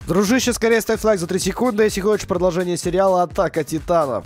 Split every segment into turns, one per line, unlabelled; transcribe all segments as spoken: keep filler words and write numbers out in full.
Дружище, скорее ставь лайк за три секунды, если хочешь продолжение сериала «Атака Титанов».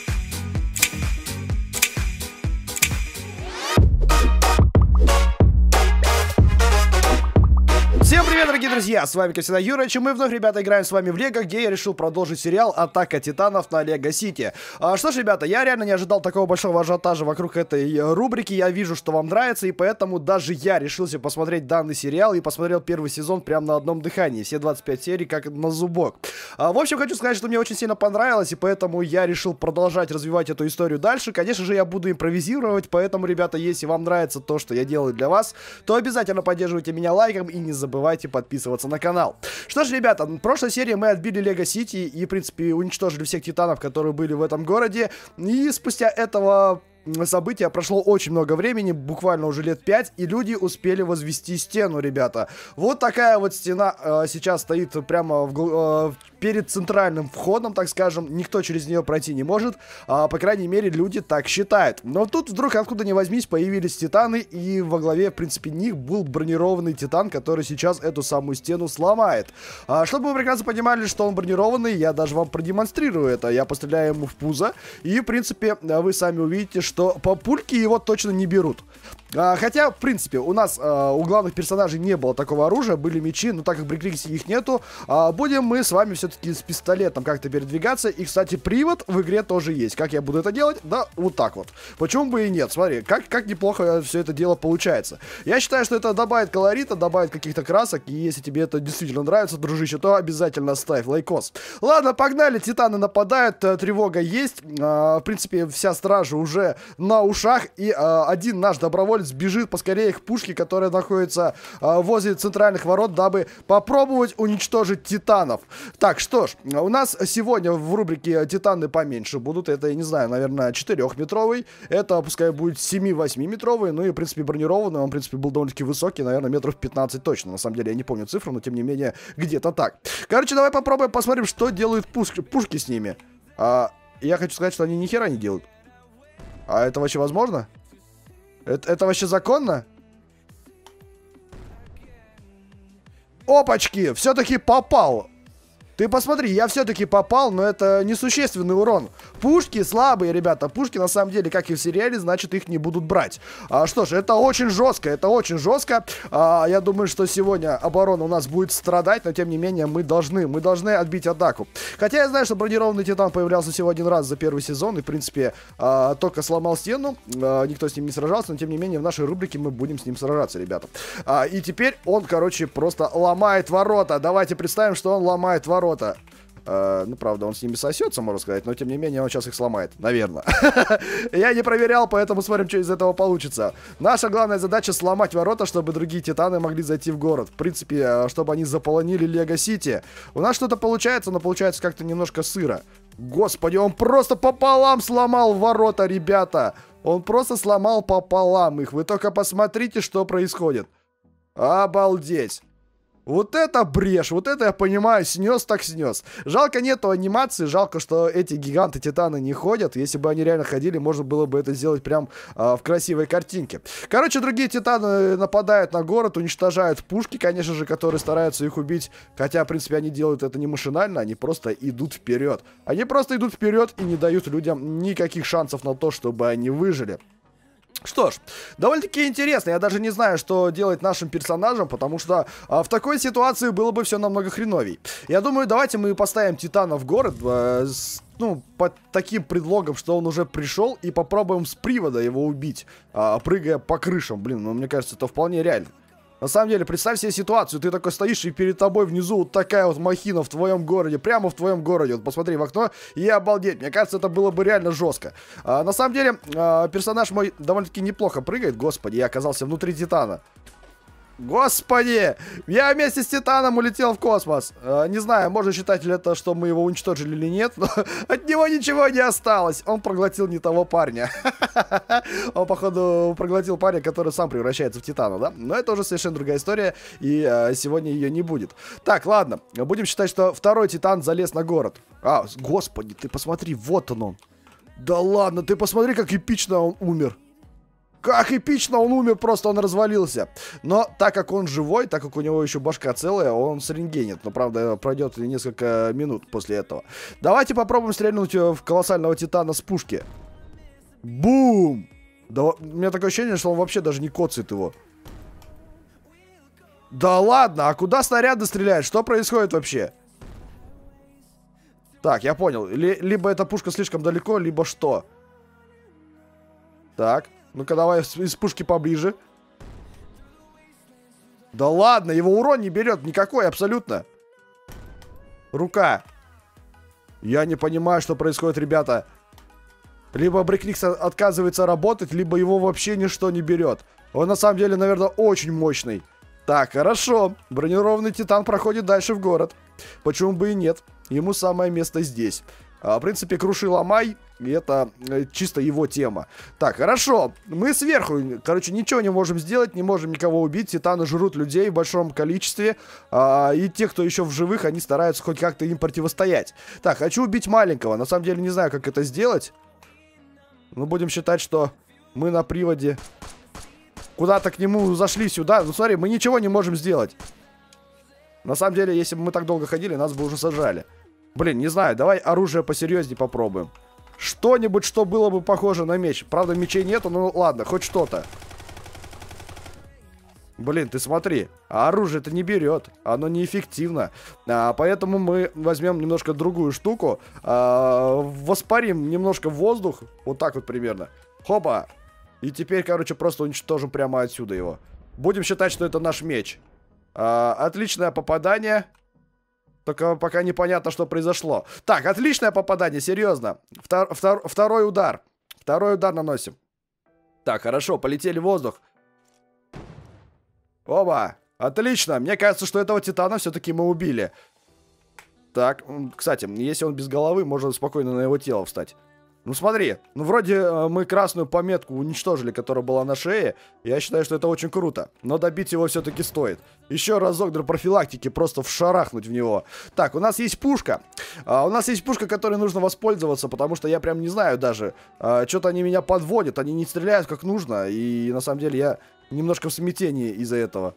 Всем привет, дорогие друзья, с вами, как всегда, Юрыч, и мы вновь, ребята, играем с вами в Лего, где я решил продолжить сериал «Атака Титанов» на Лего Сити. А, что ж, ребята, я реально не ожидал такого большого ажиотажа вокруг этой рубрики, я вижу, что вам нравится, и поэтому даже я решился посмотреть данный сериал и посмотрел первый сезон прямо на одном дыхании, все двадцать пять серий как на зубок. А, в общем, хочу сказать, что мне очень сильно понравилось, и поэтому я решил продолжать развивать эту историю дальше. Конечно же, я буду импровизировать, поэтому, ребята, если вам нравится то, что я делаю для вас, то обязательно поддерживайте меня лайком и не забывайте Забывайте подписываться на канал. Что ж, ребята, в прошлой серии мы отбили Лего Сити и, в принципе, уничтожили всех титанов, которые были в этом городе. И спустя этого события прошло очень много времени, буквально уже лет пять, и люди успели возвести стену, ребята. Вот такая вот стена э, сейчас стоит прямо в, э, перед центральным входом, так скажем. Никто через нее пройти не может, э, по крайней мере, люди так считают. Но тут вдруг, откуда ни возьмись, появились титаны, и во главе, в принципе, них был бронированный титан, который сейчас эту самую стену сломает. А, чтобы вы прекрасно понимали, что он бронированный, я даже вам продемонстрирую это. Я постреляю ему в пузо, и, в принципе, вы сами увидите, что по пульке его точно не берут. А, хотя, в принципе, у нас а, у главных персонажей не было такого оружия, были мечи, но так как в Брикриксе их нету, а, будем мы с вами все-таки с пистолетом как-то передвигаться. И, кстати, привод в игре тоже есть. Как я буду это делать? Да, вот так вот. Почему бы и нет? Смотри, как, как неплохо все это дело получается. Я считаю, что это добавит колорита, добавит каких-то красок, и если тебе это действительно нравится, дружище, то обязательно ставь лайкос. Ладно, погнали, титаны нападают, тревога есть. А, в принципе, вся стража уже на ушах, и а, один наш доброволец бежит поскорее к пушке, которая находится а, возле центральных ворот, дабы попробовать уничтожить титанов. Так, что ж, у нас сегодня в рубрике титаны поменьше будут. Это, я не знаю, наверное, четырехметровый. Это, пускай будет семь-восьмиметровый. Ну и, в принципе, бронированный. Он, в принципе, был довольно-таки высокий, наверное, метров пятнадцать точно. На самом деле, я не помню цифру, но, тем не менее, где-то так. Короче, давай попробуем, посмотрим, что делают пушки, пушки с ними. А, я хочу сказать, что они ни хера не делают. А это вообще возможно? Это, это вообще законно? Опачки! Все-таки попал! Ты посмотри, я все-таки попал, но это несущественный урон. Пушки слабые, ребята. Пушки, на самом деле, как и в сериале, значит, их не будут брать. А, что ж, это очень жестко, это очень жестко. А, я думаю, что сегодня оборона у нас будет страдать, но, тем не менее, мы должны, мы должны отбить атаку. Хотя я знаю, что бронированный титан появлялся всего один раз за первый сезон, и, в принципе, а, только сломал стену, а, никто с ним не сражался, но, тем не менее, в нашей рубрике мы будем с ним сражаться, ребята. А, и теперь он, короче, просто ломает ворота. Давайте представим, что он ломает ворота. Uh, ну, правда, он с ними сосется, можно сказать, но, тем не менее, он сейчас их сломает, наверное. Я не проверял, поэтому смотрим, что из этого получится. Наша главная задача — сломать ворота, чтобы другие титаны могли зайти в город. В принципе, чтобы они заполонили Лего Сити. У нас что-то получается, но получается как-то немножко сыро. Господи, он просто пополам сломал ворота, ребята. Он просто сломал пополам их. Вы только посмотрите, что происходит. Обалдеть. Вот это брешь, вот это я понимаю, снес так снес. Жалко нету анимации, жалко, что эти гиганты-титаны не ходят. Если бы они реально ходили, можно было бы это сделать прям а, в красивой картинке. Короче, другие титаны нападают на город, уничтожают пушки, конечно же, которые стараются их убить. Хотя, в принципе, они делают это не машинально, они просто идут вперед. Они просто идут вперед и не дают людям никаких шансов на то, чтобы они выжили. Что ж, довольно-таки интересно. Я даже не знаю, что делать нашим персонажам, потому что а, в такой ситуации было бы все намного хреновей. Я думаю, давайте мы поставим титана в город, а, с, ну, под таким предлогом, что он уже пришел, и попробуем с привода его убить, а, прыгая по крышам. Блин, ну мне кажется, это вполне реально. На самом деле, представь себе ситуацию, ты такой стоишь, и перед тобой внизу вот такая вот махина в твоем городе, прямо в твоем городе. Вот посмотри в окно и обалдеть. Мне кажется, это было бы реально жестко. А, на самом деле, а, персонаж мой довольно-таки неплохо прыгает. Господи, я оказался внутри титана. Господи! Я вместе с титаном улетел в космос. Э, не знаю, можно считать ли это, что мы его уничтожили или нет, но от него ничего не осталось. Он проглотил не того парня. Он, походу, проглотил парня, который сам превращается в титана, да? Но это уже совершенно другая история, и э, сегодня ее не будет. Так, ладно. Будем считать, что второй титан залез на город. А, господи, ты посмотри, вот он он. Да ладно, ты посмотри, как эпично он умер. Как эпично он умер, просто он развалился. Но так как он живой, так как у него еще башка целая, он срентгенит. Но, правда, пройдет несколько минут после этого. Давайте попробуем стрельнуть в колоссального титана с пушки. Бум! Да, у меня такое ощущение, что он вообще даже не коцает его. Да ладно, а куда снаряды стреляют? Что происходит вообще? Так, я понял. Ли, либо эта пушка слишком далеко, либо что? Так. Ну-ка, давай из пушки поближе. Да ладно, его урон не берет никакой, абсолютно. Рука. Я не понимаю, что происходит, ребята. Либо Брикникс отказывается работать, либо его вообще ничто не берет. Он на самом деле, наверное, очень мощный. Так, хорошо. Бронированный титан проходит дальше в город. Почему бы и нет? Ему самое место здесь. А, в принципе, круши ломай. И это э, чисто его тема. Так, хорошо. Мы сверху, короче, ничего не можем сделать. Не можем никого убить. Титаны жрут людей в большом количестве. А, и те, кто еще в живых, они стараются хоть как-то им противостоять. Так, хочу убить маленького. На самом деле не знаю, как это сделать. Но будем считать, что мы на приводе куда-то к нему зашли сюда. Ну смотри, мы ничего не можем сделать. На самом деле, если бы мы так долго ходили, нас бы уже сажали. Блин, не знаю, давай оружие посерьезнее попробуем. Что-нибудь, что было бы похоже на меч. Правда, мечей нету, ну ладно, хоть что-то. Блин, ты смотри, а оружие-то не берет. Оно неэффективно. А, поэтому мы возьмем немножко другую штуку. А, воспарим немножко в воздух. Вот так вот примерно. Хопа. И теперь, короче, просто уничтожим прямо отсюда его. Будем считать, что это наш меч. А, отличное попадание. Только пока непонятно, что произошло. Так, отличное попадание, серьезно. Втор, втор, второй удар. Второй удар наносим. Так, хорошо, полетели в воздух. Оба, отлично. Мне кажется, что этого титана все-таки мы убили. Так, кстати, если он без головы, можно спокойно на его тело встать. Ну смотри, ну вроде мы красную пометку уничтожили, которая была на шее. Я считаю, что это очень круто. Но добить его все-таки стоит. Еще разок для профилактики, просто вшарахнуть в него. Так, у нас есть пушка. а, У нас есть пушка, которой нужно воспользоваться. Потому что я прям не знаю даже, а, что-то они меня подводят. Они не стреляют как нужно. И на самом деле я немножко в смятении из-за этого.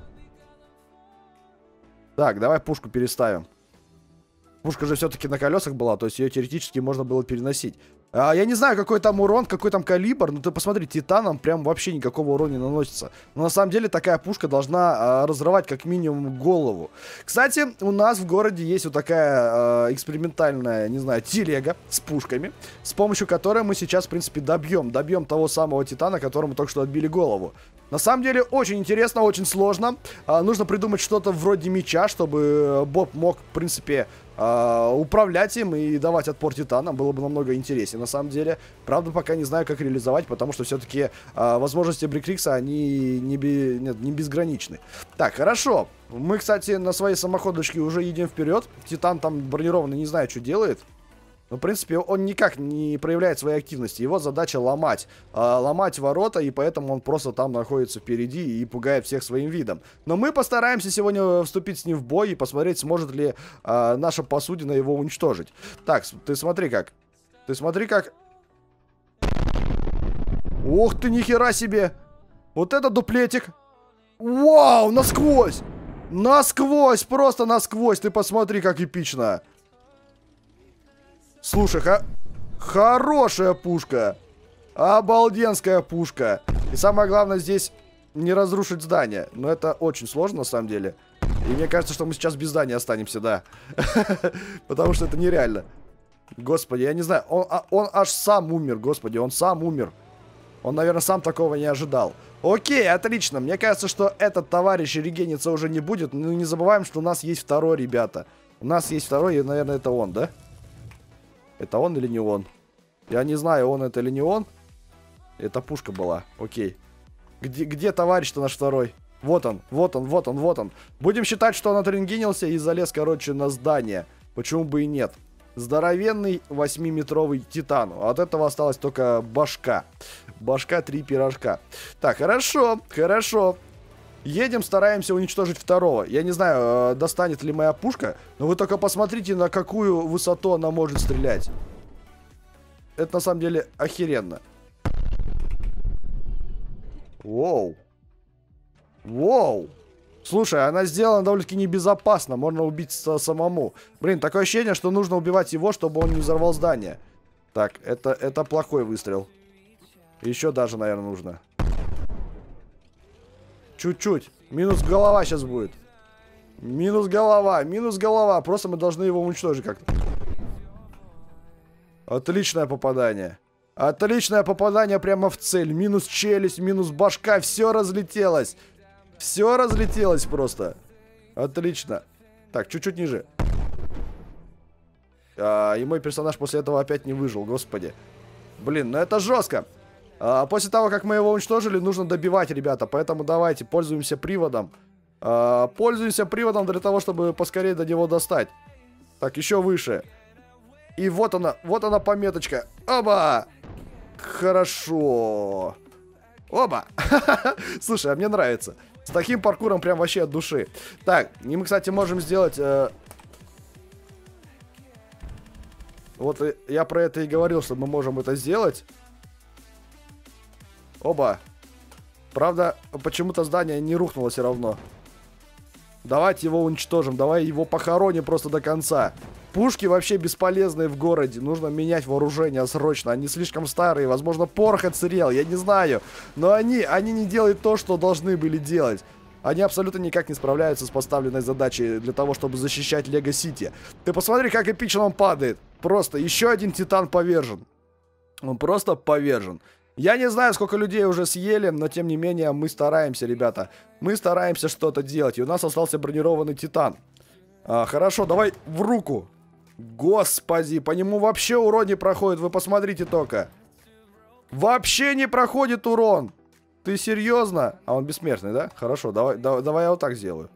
Так, давай пушку переставим. Пушка же все-таки на колесах была, то есть ее теоретически можно было переносить. А, я не знаю, какой там урон, какой там калибр, но ты посмотри, титанам прям вообще никакого урона не наносится. Но на самом деле такая пушка должна а, разрывать как минимум голову. Кстати, у нас в городе есть вот такая а, экспериментальная, не знаю, телега с пушками, с помощью которой мы сейчас, в принципе, добьем, добьем того самого титана, которому только что отбили голову. На самом деле очень интересно, очень сложно. А, нужно придумать что-то вроде меча, чтобы Боб мог, в принципе, а, управлять им и давать отпор титанам. Было бы намного интереснее, на самом деле. Правда, пока не знаю, как реализовать, потому что все-таки а, возможности Брикникса, они не, би... Нет, не безграничны. Так, хорошо. Мы, кстати, на своей самоходочке уже едем вперед. Титан там бронированный, не знаю, что делает. Но, в принципе, он никак не проявляет своей активности. Его задача ломать. Э, ломать ворота, и поэтому он просто там находится впереди и пугает всех своим видом. Но мы постараемся сегодня вступить с ним в бой и посмотреть, сможет ли э, наша посудина его уничтожить. Так, ты смотри как. Ты смотри как. Ух ты, нихера себе. Вот это дуплетик. Вау, насквозь. Насквозь, просто насквозь. Ты посмотри, как эпично. Слушай, ха... хорошая пушка. Обалденская пушка. И самое главное здесь не разрушить здание. Но это очень сложно на самом деле. И мне кажется, что мы сейчас без здания останемся, да. Потому что это нереально. Господи, я не знаю. Он, он аж сам умер, господи, он сам умер. Он, наверное, сам такого не ожидал. Окей, отлично. Мне кажется, что этот товарищ регениться уже не будет. Но не забываем, что у нас есть второй, ребята. У нас есть второй, и, наверное, это он, да? Это он или не он? Я не знаю, он это или не он. Это пушка была. Окей. Где, где товарищ-то наш второй? Вот он, вот он, вот он, вот он. Будем считать, что он отрентгенился и залез, короче, на здание. Почему бы и нет? Здоровенный восьмиметровый титан. От этого осталась только башка. Башка три пирожка. Так, хорошо, хорошо. Едем, стараемся уничтожить второго. Я не знаю, достанет ли моя пушка, но вы только посмотрите, на какую высоту она может стрелять. Это на самом деле охеренно. Воу. Воу. Слушай, она сделана довольно-таки небезопасно. Можно убить самому. Блин, такое ощущение, что нужно убивать его, чтобы он не взорвал здание. Так, это, это плохой выстрел. Еще даже, наверное, нужно. Чуть-чуть. Минус голова сейчас будет. Минус голова, минус голова. Просто мы должны его уничтожить как-то. Отличное попадание. Отличное попадание прямо в цель. Минус челюсть, минус башка. Все разлетелось. Все разлетелось просто. Отлично. Так, чуть-чуть ниже. А, и мой персонаж после этого опять не выжил, господи. Блин, ну это жестко. А, после того, как мы его уничтожили, нужно добивать, ребята. Поэтому давайте, пользуемся приводом. А, пользуемся приводом для того, чтобы поскорее до него достать. Так, еще выше. И вот она, вот она пометочка. Оба! Хорошо. Оба! Слушай, а мне нравится. С таким паркуром прям вообще от души. Так, и мы, кстати, можем сделать... Э... Вот я про это и говорил, что мы можем это сделать. Оба. Правда, почему-то здание не рухнуло все равно. Давайте его уничтожим. Давай его похороним просто до конца. Пушки вообще бесполезные в городе. Нужно менять вооружение срочно. Они слишком старые. Возможно, порох отсырел. Я не знаю. Но они, они не делают то, что должны были делать. Они абсолютно никак не справляются с поставленной задачей для того, чтобы защищать Лего Сити. Ты посмотри, как эпично он падает. Просто еще один Титан повержен. Он просто повержен. Я не знаю, сколько людей уже съели, но тем не менее мы стараемся, ребята. Мы стараемся что-то делать. И у нас остался бронированный Титан. А, хорошо, давай в руку. Господи, по нему вообще урон не проходит. Вы посмотрите только. Вообще не проходит урон. Ты серьезно? А он бессмертный, да? Хорошо, давай, давай, давай я вот так сделаю.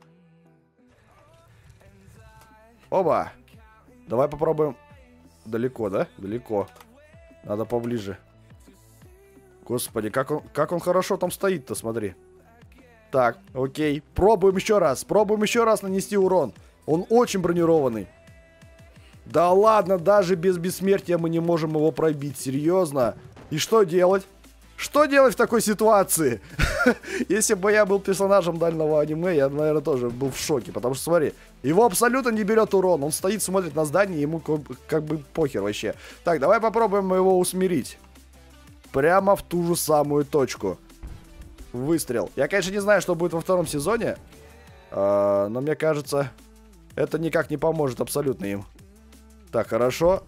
Оба. Давай попробуем. Далеко, да? Далеко. Надо поближе. Господи, как он, как он хорошо там стоит-то, смотри. Так, окей. Пробуем еще раз. Пробуем еще раз нанести урон. Он очень бронированный. Да ладно, даже без бессмертия мы не можем его пробить. Серьезно? И что делать? Что делать в такой ситуации? Если бы я был персонажем дальнего аниме, я, наверное, тоже был в шоке. Потому что, смотри, его абсолютно не берет урон. Он стоит, смотрит на здание, ему как бы похер вообще. Так, давай попробуем его усмирить. Прямо в ту же самую точку. Выстрел. Я, конечно, не знаю, что будет во втором сезоне. Но мне кажется, это никак не поможет абсолютно им. Так, хорошо.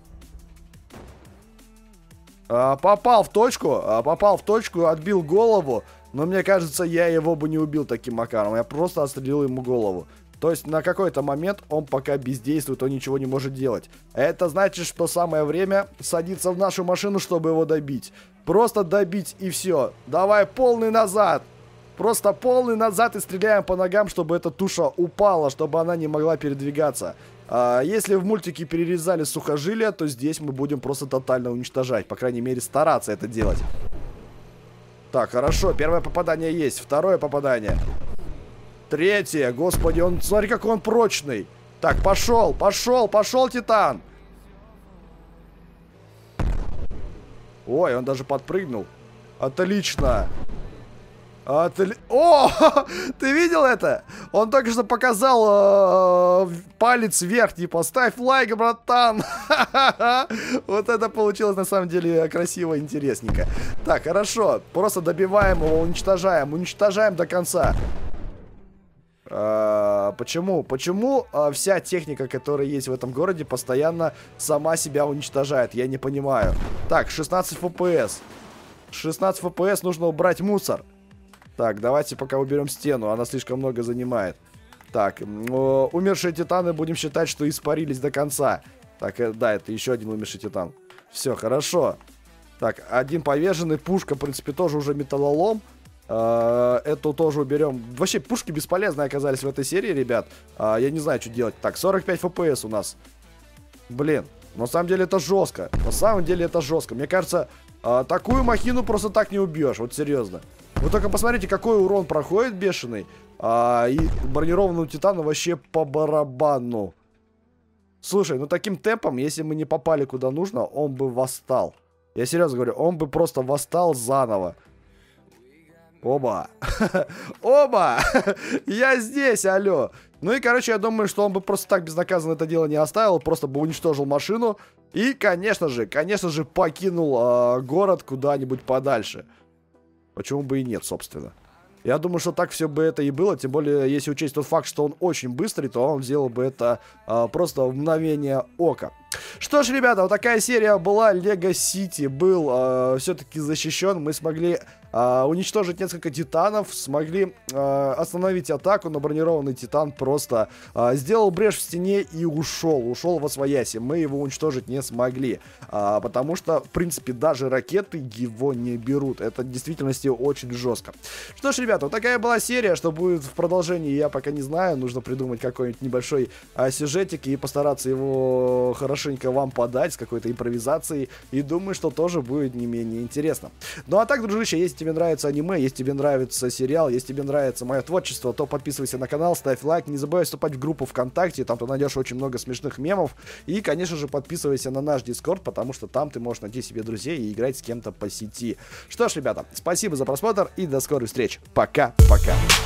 А, попал в точку, а, попал в точку, отбил голову. Но мне кажется, я его бы не убил таким макаром. Я просто отстрелил ему голову. То есть на какой-то момент он пока бездействует, он ничего не может делать. Это значит, что самое время садиться в нашу машину, чтобы его добить. Просто добить и все. Давай полный назад. Просто полный назад и стреляем по ногам, чтобы эта туша упала, чтобы она не могла передвигаться. А если в мультике перерезали сухожилия, то здесь мы будем просто тотально уничтожать. По крайней мере, стараться это делать. Так, хорошо. Первое попадание есть. Второе попадание. Третье. Господи, он, смотри, какой он прочный. Так, пошел, пошел, пошел, Титан. Ой, он даже подпрыгнул. Отлично. Отли... О, ты видел это? Он только что показал э, палец вверх, типа, ставь лайк, братан. Вот это получилось на самом деле красиво, интересненько. Так, хорошо. Просто добиваем его, уничтожаем. Уничтожаем до конца. А, почему? Почему а, вся техника, которая есть в этом городе, постоянно сама себя уничтожает? Я не понимаю. Так, шестнадцать эф пи эс. шестнадцать эф пи эс, нужно убрать мусор. Так, давайте пока уберем стену, она слишком много занимает. Так, о, умершие титаны будем считать, что испарились до конца. Так, э, да, это еще один умерший титан. Все, хорошо. Так, один поверженный, пушка, в принципе, тоже уже металлолом. Э, эту тоже уберем. Вообще, пушки бесполезные оказались в этой серии, ребят. Э, я не знаю, что делать. Так, сорок пять эф пи эс у нас. Блин, на самом деле это жестко. На самом деле это жестко. Мне кажется, э, такую махину просто так не убьешь. Вот серьезно. Вы только посмотрите, какой урон проходит бешеный. А, и бронированному титану вообще по барабану. Слушай, ну таким темпом, если мы не попали куда нужно, он бы восстал. Я серьезно говорю, он бы просто восстал заново. Оба. Оба. Я здесь, алло. Ну и, короче, я думаю, что он бы просто так безнаказанно это дело не оставил, просто бы уничтожил машину и, конечно же, конечно же, покинул э, город куда-нибудь подальше. Почему бы и нет, собственно. Я думаю, что так все бы это и было, тем более, если учесть тот факт, что он очень быстрый, то он сделал бы это э, просто в мгновение ока. Что ж, ребята, вот такая серия была. Лего Сити был э, все-таки защищен. Мы смогли э, уничтожить несколько титанов, смогли э, остановить атаку, но бронированный титан просто э, сделал брешь в стене и ушел. Ушел во свояси. Мы его уничтожить не смогли, э, потому что, в принципе, даже ракеты его не берут. Это в действительности очень жестко. Что ж, ребята, вот такая была серия. Что будет в продолжении, я пока не знаю. Нужно придумать какой-нибудь небольшой э, сюжетик и постараться его хорошо вам подать с какой-то импровизацией, и думаю, что тоже будет не менее интересно. Ну а так, дружище, если тебе нравится аниме, если тебе нравится сериал, если тебе нравится мое творчество, то подписывайся на канал, ставь лайк, не забывай вступать в группу ВКонтакте, там ты найдешь очень много смешных мемов, и, конечно же, подписывайся на наш Дискорд, потому что там ты можешь найти себе друзей и играть с кем-то по сети. Что ж, ребята, спасибо за просмотр и до скорых встреч. Пока-пока.